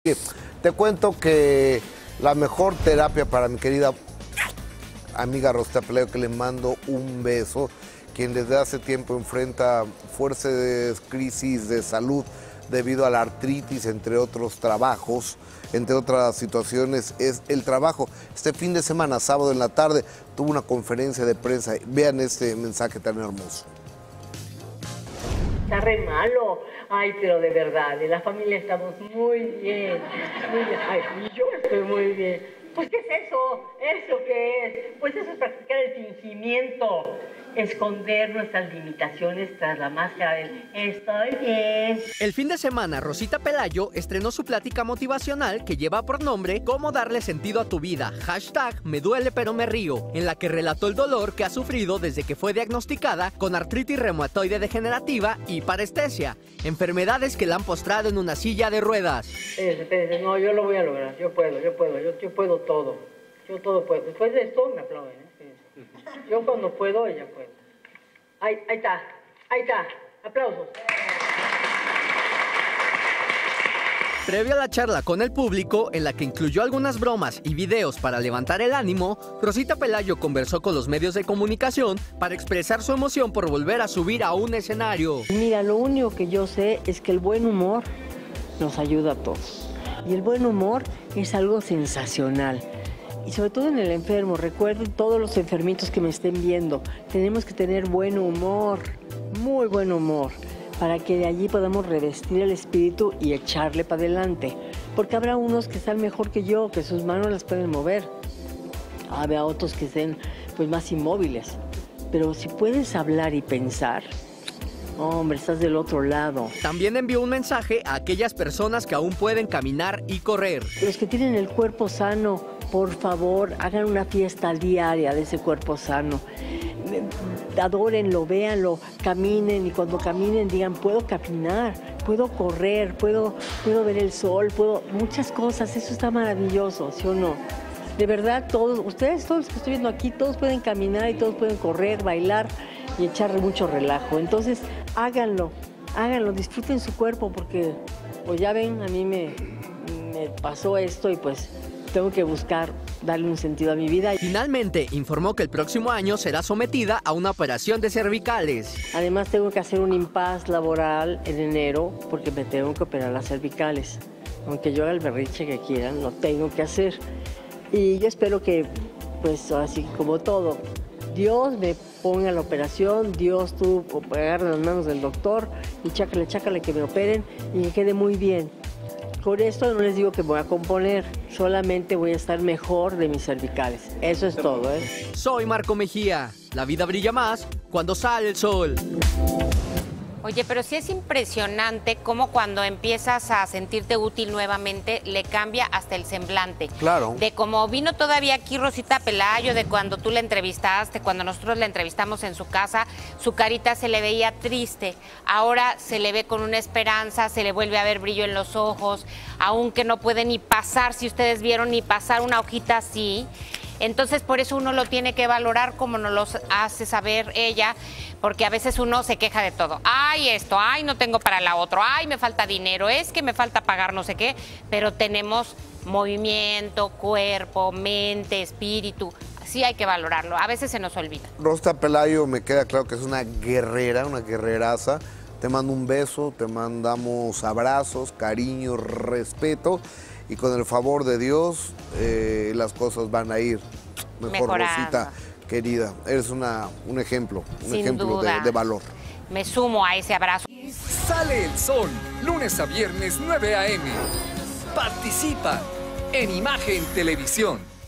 Te cuento que la mejor terapia para mi querida amiga Rosita Pelayo, que le mando un beso, quien desde hace tiempo enfrenta fuertes crisis de salud debido a la artritis, entre otros trabajos, entre otras situaciones, es el trabajo. Este fin de semana, sábado en la tarde, tuvo una conferencia de prensa. Vean este mensaje tan hermoso. Está re malo. Ay, pero de verdad, en la familia estamos muy bien, muy bien. Ay, y yo estoy muy bien. Pues, ¿qué es eso? ¿Eso qué es? Pues eso es practicar el fingimiento, esconder nuestras limitaciones tras la máscara del estoy bien. El fin de semana, Rosita Pelayo estrenó su plática motivacional que lleva por nombre Cómo darle sentido a tu vida, #me duele pero me río, en la que relató el dolor que ha sufrido desde que fue diagnosticada con artritis reumatoide degenerativa y parestesia, enfermedades que la han postrado en una silla de ruedas. Espérense, no, yo lo voy a lograr, yo puedo todo, yo todo puedo. Después de esto me aplauden, ¿eh? Yo cuando puedo, ella puede. Ahí está, aplausos. Previo a la charla con el público, en la que incluyó algunas bromas y videos para levantar el ánimo, Rosita Pelayo conversó con los medios de comunicación para expresar su emoción por volver a subir a un escenario. Mira, lo único que yo sé es que el buen humor nos ayuda a todos. Y el buen humor es algo sensacional. Y sobre todo en el enfermo, recuerden todos los enfermitos que me estén viendo, tenemos que tener buen humor, muy buen humor, para que de allí podamos revestir el espíritu y echarle para adelante. Porque habrá unos que están mejor que yo, que sus manos las pueden mover. Habrá otros que estén pues más inmóviles. Pero si puedes hablar y pensar, hombre, estás del otro lado. También envió un mensaje a aquellas personas que aún pueden caminar y correr. Los que tienen el cuerpo sano, por favor, hagan una fiesta diaria de ese cuerpo sano. Adórenlo, véanlo, caminen, y cuando caminen digan, puedo caminar, puedo correr, puedo ver el sol, muchas cosas, eso está maravilloso, ¿sí o no? De verdad, todos, ustedes, todos los que estoy viendo aquí, todos pueden caminar y todos pueden correr, bailar y echarle mucho relajo. Entonces, háganlo, disfruten su cuerpo, porque, pues ya ven, a mí me pasó esto y pues tengo que buscar darle un sentido a mi vida. Finalmente, informó que el próximo año será sometida a una operación de cervicales. Además, tengo que hacer un impasse laboral en enero porque me tengo que operar las cervicales. Aunque yo haga el berrinche que quieran, lo tengo que hacer. Y yo espero que, pues así como todo, Dios me ponga la operación, Dios tú agarra las manos del doctor y chácale que me operen y que quede muy bien. Con esto no les digo que voy a componer, solamente voy a estar mejor de mis cervicales. Eso es todo, ¿eh? Soy Marco Mejía. La vida brilla más cuando sale el sol. Oye, pero sí es impresionante cómo cuando empiezas a sentirte útil nuevamente, le cambia hasta el semblante. Claro. De cómo vino todavía aquí Rosita Pelayo, de cuando tú la entrevistaste, cuando nosotros la entrevistamos en su casa, su carita se le veía triste. Ahora se le ve con una esperanza, se le vuelve a ver brillo en los ojos, aunque no puede ni pasar, si ustedes vieron, ni pasar una hojita así. Entonces, por eso uno lo tiene que valorar como nos lo hace saber ella, porque a veces uno se queja de todo. Ay, esto, ay, no tengo para la otra, ay, me falta dinero, es que me falta pagar no sé qué, pero tenemos movimiento, cuerpo, mente, espíritu. Sí hay que valorarlo, a veces se nos olvida. Rosita Pelayo, me queda claro que es una guerrera, una guerreraza. Te mando un beso, te mandamos abrazos, cariño, respeto. Y con el favor de Dios, las cosas van a ir mejor, mejorando. Rosita, querida. Eres un ejemplo, Sin duda. de valor. Me sumo a ese abrazo. Sale el sol, lunes a viernes 9 a.m. Participa en Imagen Televisión.